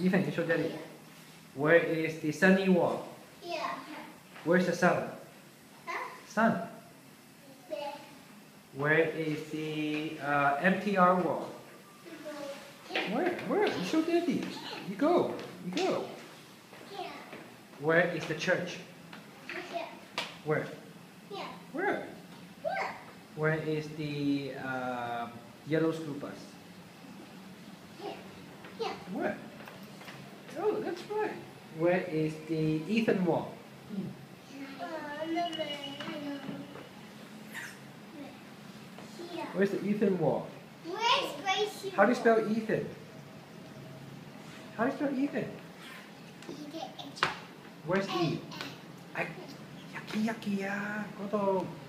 Ethan, you show Daddy. Where is the sunny wall? Yeah. Where's the sun? Huh? Sun. There. Where is the MTR wall? Where? Where? You show Daddy. You go. You go. Yeah. Where is the church? Yeah. Where? Yeah. Where? Yeah. Where is the yellow school bus? Yeah. Yeah. Where? Oh, that's right. Where is the Ethan wall? Where's the Ethan wall? Where's Gracie? How do you spell Ethan? How do you spell Ethan? Where's E? Ay, yaki yaki ya. Koto.